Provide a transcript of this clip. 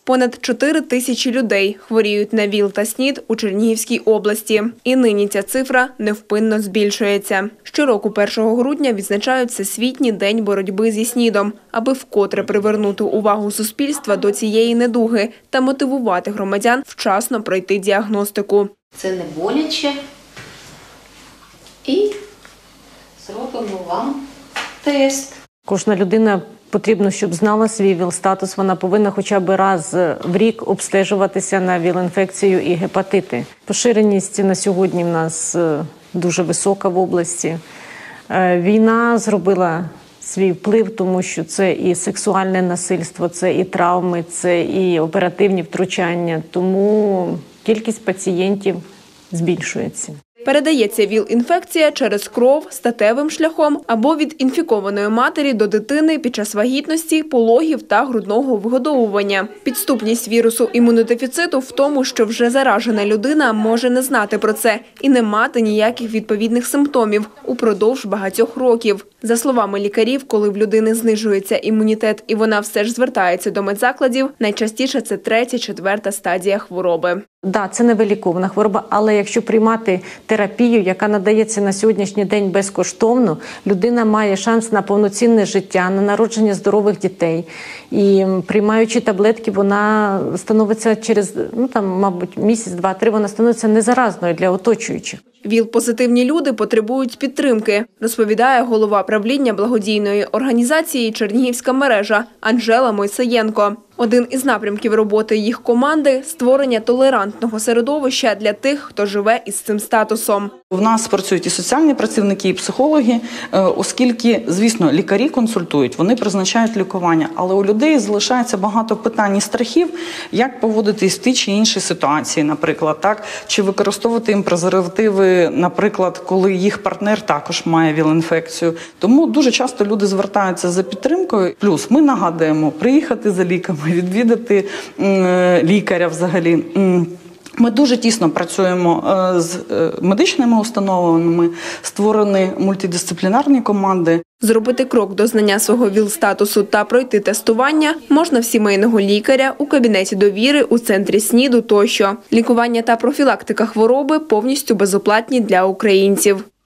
Понад 4 тисячі людей хворіють на ВІЛ та СНІД у Чернігівській області. І нині ця цифра невпинно збільшується. Щороку 1 грудня відзначають Всесвітній день боротьби зі СНІДом, аби вкотре привернути увагу суспільства до цієї недуги та мотивувати громадян вчасно пройти діагностику. Це не боляче. І зробимо вам тест. Кожна людина потрібно, щоб знала свій ВІЛ-статус. Вона повинна хоча б раз в рік обстежуватися на ВІЛ-інфекцію і гепатити. Поширеність на сьогодні в нас дуже висока в області. Війна зробила свій вплив, тому що це і сексуальне насильство, це і травми, це і оперативні втручання. Тому кількість пацієнтів збільшується. Передається ВІЛ-інфекція через кров, статевим шляхом або від інфікованої матері до дитини під час вагітності, пологів та грудного вигодовування. Підступність вірусу імунодефіциту в тому, що вже заражена людина може не знати про це і не мати ніяких відповідних симптомів упродовж багатьох років. За словами лікарів, коли в людини знижується імунітет і вона все ж звертається до медзакладів, найчастіше це 3-4 стадія хвороби. Так, це невиліковна хвороба, але якщо приймати терапію, яка надається на сьогоднішній день безкоштовно, людина має шанс на повноцінне життя, на народження здорових дітей. І приймаючи таблетки, вона становиться через, мабуть, місяць, 2-3, вона становиться незаразною для оточуючих. ВІЛ-позитивні люди потребують підтримки, розповідає голова правління благодійної організації «Чернігівська мережа» Анжела Мойсеєнко. Один із напрямків роботи їх команди – створення толерантного середовища для тих, хто живе із цим статусом. У нас працюють і соціальні працівники, і психологи, оскільки, звісно, лікарі консультують, вони призначають лікування, але у людей залишається багато питань і страхів, як поводитись в тій чи іншій ситуації, наприклад, так, чи використовувати їм презервативи, наприклад, коли їх партнер також має ВІЛ-інфекцію. Тому дуже часто люди звертаються за підтримкою. Плюс ми нагадуємо приїхати за ліками, відвідати лікаря взагалі. Ми дуже тісно працюємо з медичними установами, створені мультидисциплінарні команди. Зробити крок до знання свого ВІЛ-статусу та пройти тестування можна в сімейного лікаря, у кабінеті довіри, у центрі СНІДу тощо. Лікування та профілактика хвороби повністю безоплатні для українців.